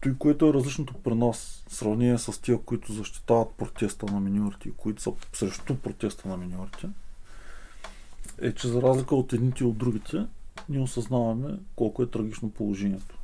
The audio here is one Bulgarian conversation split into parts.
той, което е различното при нас, в сравнение с тия, които защитават протеста на миньорите и които са срещу протеста на миньорите, е, че за разлика от едните и от другите, ние осъзнаваме колко е трагично положението.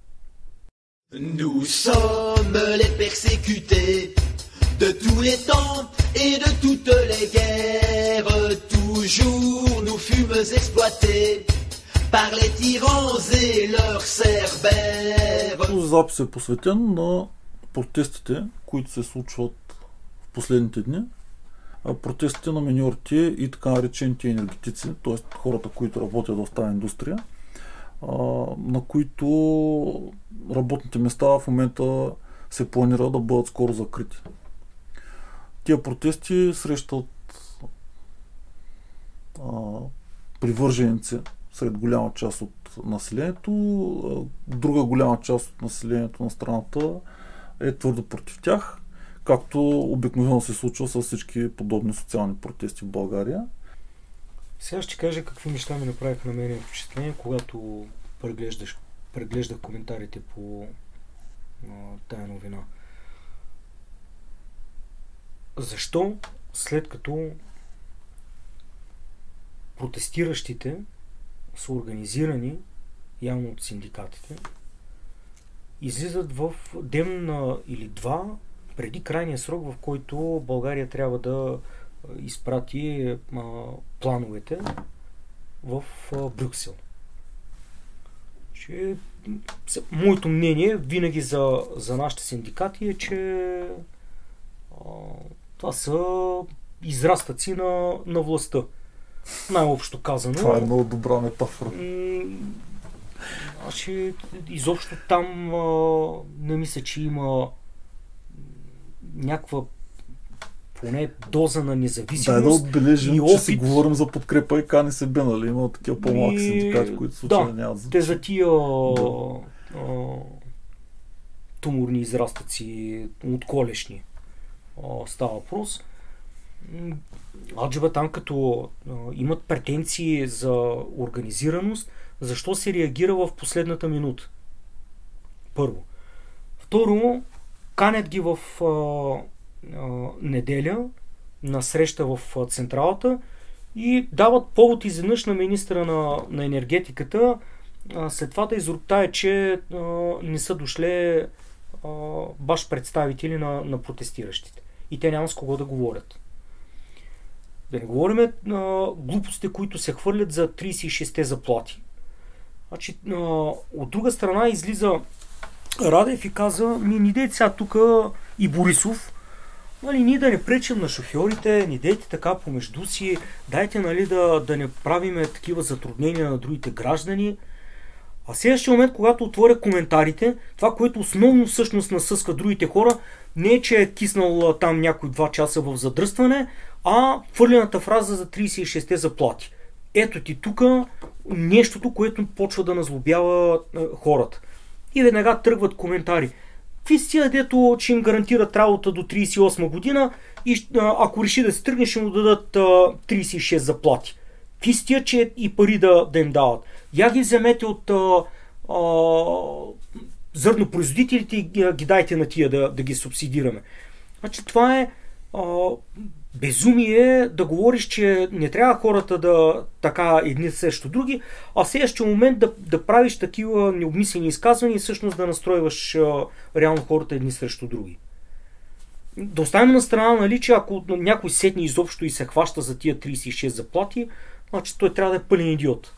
Nous sommes les persécutés de tous les temps et de toutes les guerres. Toujours nous fûmes exploités par les tyrans et leurs cerbères. Този запис е посветен на протестите, които се случват в последните дни. Протестите на миньорите и така наречените енергетици, т.е. хората, които работят в тази индустрия, на които работните места в момента се планира да бъдат скоро закрити. Тия протести срещат привърженици сред голяма част от населението. Друга голяма част от населението на страната е твърдо против тях, както обикновено се случва с всички подобни социални протести в България. Сега ще кажа какви неща ми направиха на мен впечатление, когато преглеждах коментарите по тая новина. Защо след като протестиращите са организирани явно от синдикатите, излизат в ден или два преди крайния срок, в който България трябва да изпрати плановете в Брюксел. Моето мнение винаги за нашите синдикати е, че това са израстъци на властта. Най-общо казано. Това е много добра метафора. Изобщо там не мисля, че има някаква поне доза на независимост. Да отбележим, и че си говорим за подкрепа и КНСБ, нали? Има такива по-малки синдикати, които случайно нямат значение. Те за тия туморни израстъци от колешни става въпрос. Аджеба там като имат претенции за организираност, защо се реагира в последната минута? Първо. Второ, канят ги в неделя на среща в централата и дават повод изведнъж на министра на енергетиката след това да изруптае, че не са дошли баш представители на протестиращите. И те няма с кого да говорят. Да не говорим глупостите, които се хвърлят за 36-те заплати. Значи, от друга страна излиза Радев и каза, не дейте сега тук и Борисов, нали, ние да не пречим на шофьорите, не дейте така помежду си, дайте, нали, да не правиме такива затруднения на другите граждани. А следващия момент, когато отворя коментарите, това, което основно всъщност насъсква другите хора, не е, че е киснал там някой 2 часа в задръстване, а хвърлената фраза за 36-те заплати. Ето ти тук нещото, което почва да назлобява хората. И веднага тръгват коментари. Какви сте, дето ще им гарантират работа до 38 година и ако реши да се тръгне, ще му дадат 36 заплати. Какви сте, че и пари да им дават. Я ги вземете от зърнопроизводителите и ги дайте на тия да ги субсидираме. Значи това е безумие да говориш, че не трябва хората да така едни срещу други, а в следващия момент да правиш такива необмислени изказвания и всъщност да настройваш реално хората едни срещу други. Да оставим на страна, нали, че ако някой сетне изобщо и се хваща за тия 36 заплати, значи той трябва да е пълен идиот.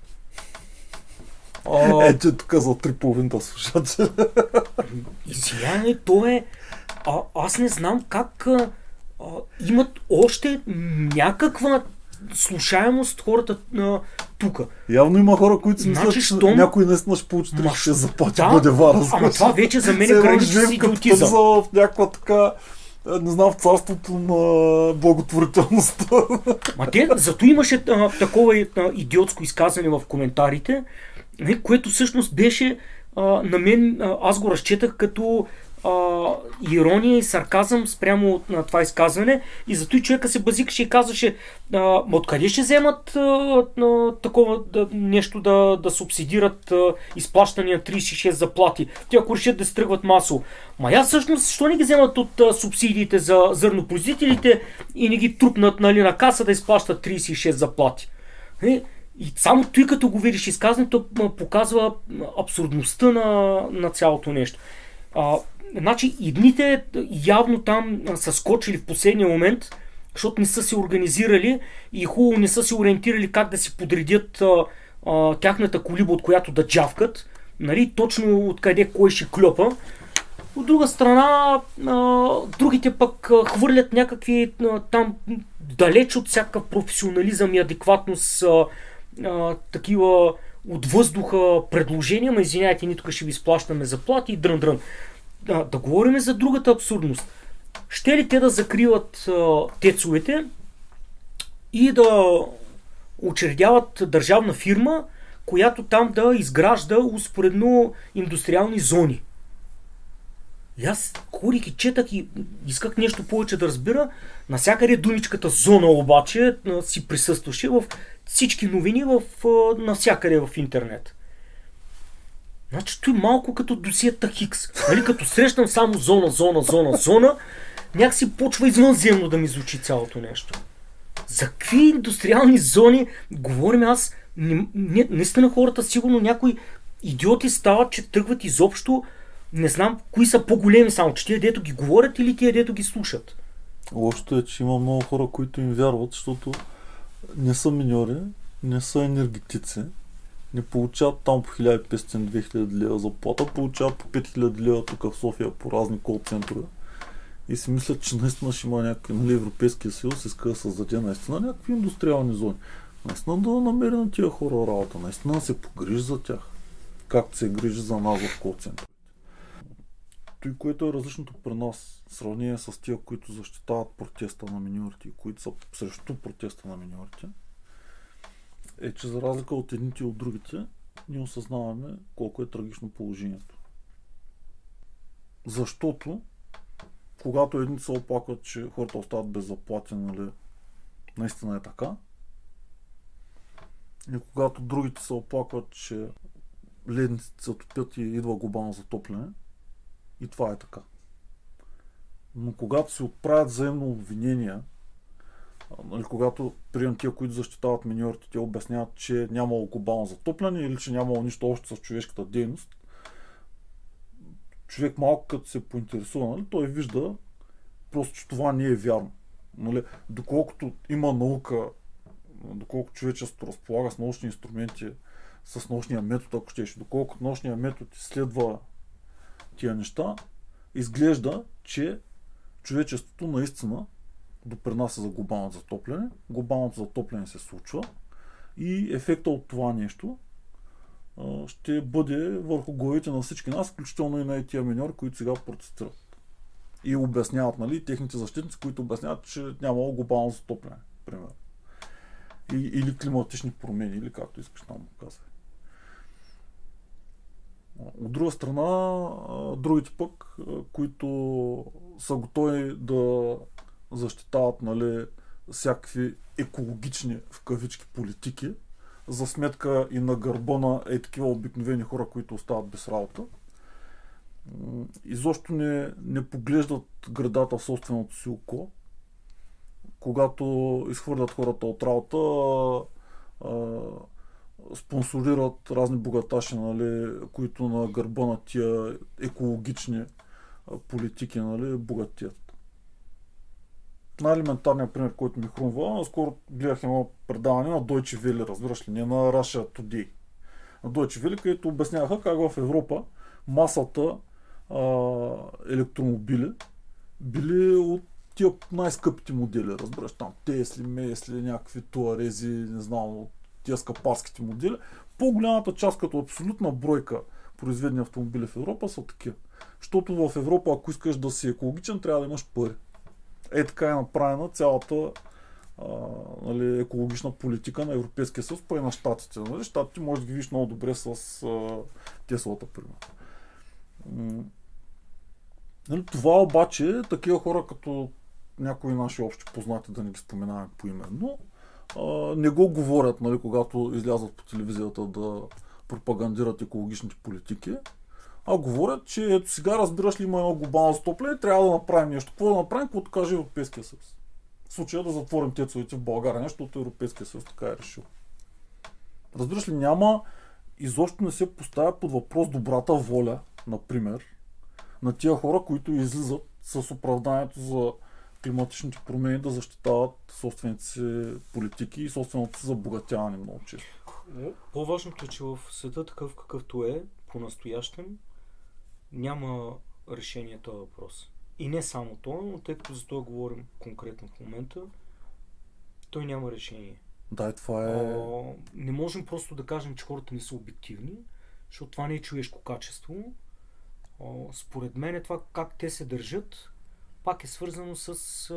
Че тук за 3,5 слушате. Извинявай, то е... Аз не знам как имат още някаква слушаемост хората тук. Явно има хора, които си мислят, че някой наистина ще получи 36 заплати, бъде вара. Ама това вече за мен е граничен идиотизъм. В някаква така, не знам, в царството на благотворителността. Зато имаше такова идиотско изказване в коментарите, което всъщност беше на мен, аз го разчетах като ирония и сарказъм спрямо на това изказване и зато и човека се базикаше и казваше откъде ще вземат такова нещо да субсидират изплащания 36 заплати. Те ако решат да се тръгват масово. Всъщност, защо не ги вземат от субсидиите за зърнопроизводителите и не ги трупнат на каса да изплащат 36 заплати? И само той като го видиш изказването показва абсурдността на цялото нещо. Значи и дните явно там са скочили в последния момент, защото не са се организирали и хубаво не са се ориентирали как да си подредят тяхната колиба, от която да джавкат, нали, точно откъде кой ще клёпа. От друга страна, другите пък хвърлят някакви там далеч от всякакъв професионализъм и адекватност такива от въздуха предложения, извиняйте, ние тук ще ви изплащаме заплати и дрън-дрън. Да говорим за другата абсурдност. Ще ли те да закриват тецовете и да учредяват държавна фирма, която там да изгражда успоредно индустриални зони? И аз ходих и четах и исках нещо повече да разбира. Насякъде думичката зона обаче си присъстваше в всички новини навсякъде в интернет. Значи той малко като досиета Хикс. Нали, като срещам само зона, някакси почва извънземно да ми звучи цялото нещо. За какви индустриални зони говорим? Аз наистина хората сигурно някои идиоти стават, че тръгват изобщо. Не знам кои са по-големи само, че тия дето ги говорят или тия дето ги слушат. Лошото е, че има много хора, които им вярват, защото не са миньори, не са енергетици, не получават там по 1500-2000 лева заплата, получават по 5000 лева тук в София по разни кол-центрове и си мислят, че наистина ще има някакви, нали, Европейския съюз иска да създаде наистина някакви индустриални зони. Наистина да намери на тия хора работа, наистина да се погрижи за тях, както се грижи за нас в кол-центрове. Той, което е различното при нас, в сравнение с тия, които защитават протеста на миньорите и които са срещу протеста на миньорите, е, че за разлика от едните и от другите, ние осъзнаваме колко е трагично положението. Защото, когато едните се оплакват, че хората остават без заплати, нали, наистина е така, и когато другите се оплакват, че ледниците се топят и идва глобално затопляне, и това е така. Но когато се отправят взаимно обвинения, нали, когато прием тия, които защитават миньорите, те обясняват, че нямало глобално затопляне или че нямало нищо общо с човешката дейност, човек малко като се поинтересува, нали, той вижда просто, че това не е вярно. Нали, доколкото има наука, доколко човечеството разполага с научни инструменти, с научния метод, ако щеше, доколкото научния метод изследва тия неща, изглежда, че човечеството наистина допринася за глобалното затопляне. Глобалното затопляне се случва и ефекта от това нещо ще бъде върху главите на всички нас, включително и на тия миньори, които сега протестират. И обясняват, нали, техните защитници, които обясняват, че нямало глобално затопляне, примерно. Или климатични промени, или както искаш там го казвай. От друга страна, другите пък, които са готови да защитават, нали, всякакви екологични в кавички политики, за сметка и на гърба на такива обикновени хора, които остават без работа, изобщо не поглеждат гредата в собственото си око. Когато изхвърлят хората от работа, спонсорират разни богаташи, нали, които на гърба на тия екологични политики, нали, богатият. Най-елементарният пример, който ми хрумва, скоро гледах едно предаване на Deutsche Welle, разбираш ли, не на Russia Today. На Deutsche Welle, където обясняха как в Европа масата електромобили били от тия най-скъпите модели, разбираш, там Тесли, Месли, някакви Туарези, не знам, от тия скъпарските модели. По-голямата част, като абсолютна бройка произведени автомобили в Европа, са такива. Защото в Европа, ако искаш да си екологичен, трябва да имаш пари. Така е направена цялата нали, екологична политика на Европейския съюз, па и на щатите. Нали? Щатите може да ги видиш много добре с Теслата, примерно. Нали, това обаче, такива хора като някои наши общи познати, да не ги споменаваме поименно, не го говорят, нали, когато излязат по телевизията да пропагандират екологичните политики, а говорят, че ето сега разбираш ли има едно глобално затопляне, трябва да направим нещо. Какво да направим, каквото каже Европейския съюз. В случая да затворим тецовете в България, нещо от Европейския съюз така е решил. Разбираш ли, няма, изобщо не се поставя под въпрос добрата воля, например, на тия хора, които излизат с оправданието за климатичните промени да защитават собствените си политики и собственото си забогатяване много често. По-важното е, че в света такъв какъвто е, по-настоящем, няма решение този въпрос. И не само то, но тъй като за това говорим конкретно в момента, той няма решение. Да, и това е... Не можем просто да кажем, че хората не са обективни, защото това не е човешко качество. Според мен е това как те се държат, пак е свързано с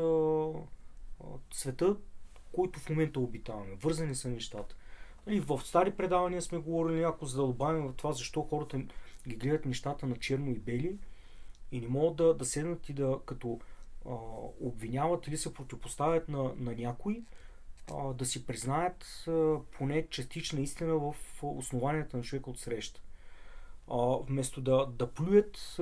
света, който в момента обитаваме. Вързани са нещата. И в стари предавания сме говорили, ако задълбавим в това, защо хората ги гледат нещата на черно и бели и не могат да седнат и да като обвиняват или се противопоставят на някой, да си признаят поне частична истина в основанията на човека от среща. Вместо да плюят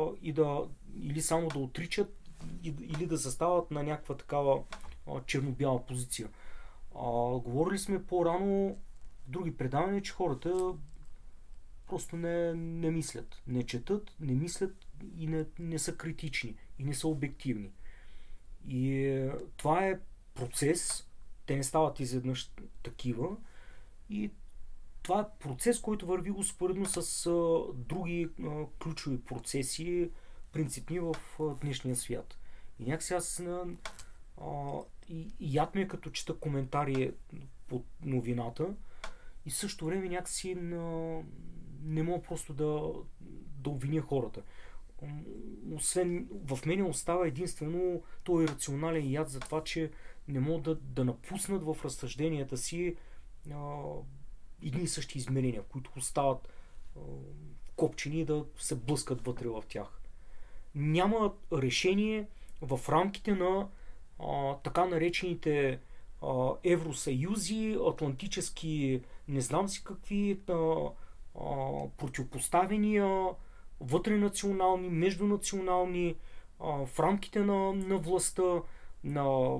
или само да отричат или да застават на някаква такава черно-бяла позиция. Говорили сме по-рано в други предавания, че хората просто не мислят, не четат, не мислят и не са критични и не са обективни. И това е процес, те не стават изведнъж такива и това е процес, който върви успоредно с други ключови процеси, принципни в днешния свят. И някакси аз яд ми е като чета коментари под новината и в същото време някакси не мога просто да обвиня хората. Освен в мене остава единствено този рационален яд за това, че не могат да напуснат в разсъжденията си едни и същи измерения, които остават копчени и да се блъскат вътре в тях. Няма решение в рамките на така наречените евросъюзи, атлантически не знам си какви противопоставения, вътренационални, междунационални, в рамките на властта, на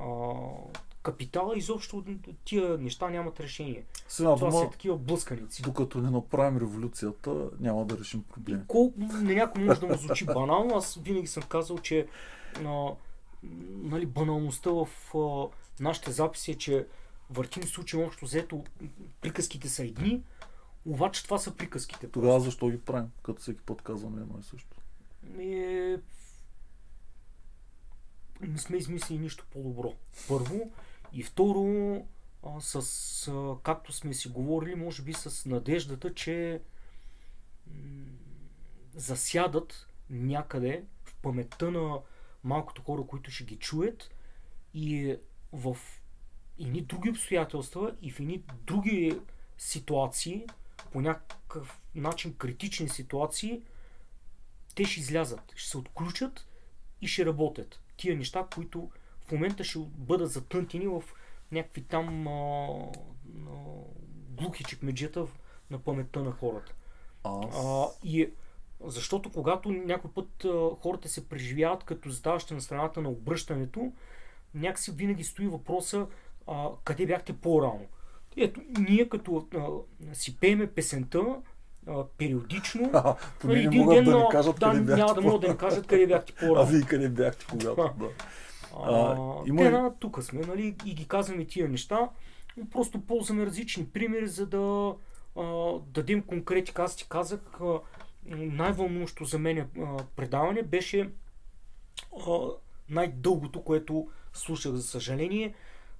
капитала, изобщо тия неща нямат решение. Това са такива блъсканици. Докато не направим революцията, няма да решим проблем. На някой може да му звучи банално, аз винаги съм казал, че баналността в нашите записи е, че въртим случаи общо взето, приказките са едни, обаче това са приказките. Тогава защо ги правим, като всеки път казваме едно и също? Не сме измислили нищо по-добро. Първо. И второ, както сме си говорили, може би с надеждата, че засядат някъде в паметта на малкото хора, които ще ги чуят и в едни други обстоятелства и в едни други ситуации, по някакъв начин критични ситуации, те ще излязат, ще се отключат и ще работят. Тия неща, които в момента ще бъдат затънтени в някакви там глухи чекмеджета на паметта на хората. Защото когато някой път хората се преживяват като задаващи на страната на обръщането, някакси винаги стои въпроса къде бяхте по-рано. Ето, ние като си пееме песента периодично, един ден няма да могат да ни кажат къде бяхте по-рано. А вие къде бяхте когато? Тук сме, нали, и ги казваме тия неща, просто ползваме различни примери, за да дадем конкретика. Аз ти казах, най-вълнуващо за мен предаване беше най-дългото, което слушах, за съжаление.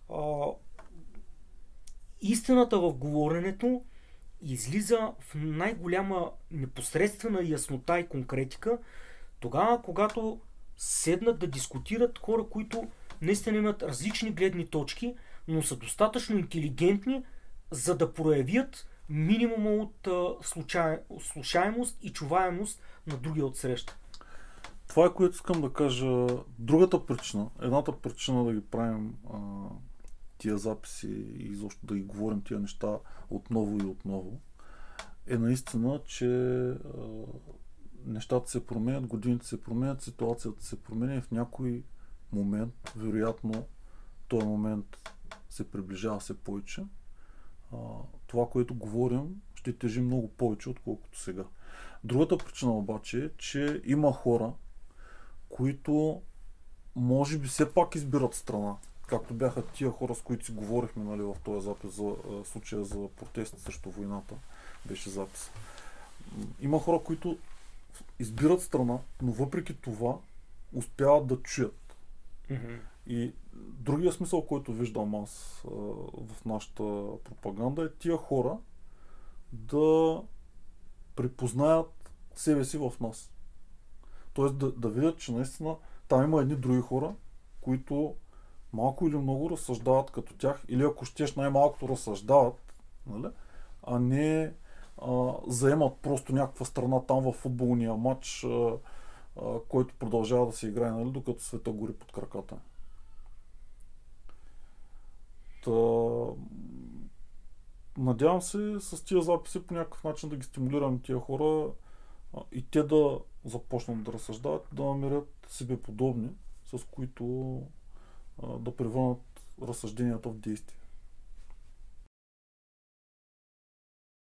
Истината в говоренето излиза в най-голяма непосредствена яснота и конкретика тогава, когато седнат да дискутират хора, които наистина имат различни гледни точки, но са достатъчно интелигентни, за да проявят минимума от слушаемост и чуваемост на другия отсреща. това е, което искам да кажа. Другата причина, едната причина да ги правим тия записи и изобщо да ги говорим тия неща отново и отново, е наистина, че нещата се променят, годините се променят, ситуацията се променя и в някой момент, вероятно, този момент се приближава все повече. Това, което говорим, ще тежи много повече, отколкото сега. Другата причина обаче е, че има хора, които може би все пак избират страна. Както бяха тия хора, с които си говорихме, нали, в този запис за случая за протести срещу войната. Беше запис. Има хора, които избират страна, но въпреки това успяват да чуят. Mm-hmm. И другия смисъл, който виждам аз в нашата пропаганда, е тия хора да припознаят себе си в нас. Тоест да видят, че наистина там има едни други хора, които малко или много разсъждават като тях, или ако щеш най-малкото разсъждават, нали? А не заемат просто някаква страна там във футболния матч, който продължава да се играе, нали, докато света гори под краката. Надявам се с тия записи по някакъв начин да ги стимулирам тия хора и те да започнат да разсъждават, да намерят себе подобни, с които да превърнат разсъжденията в действие.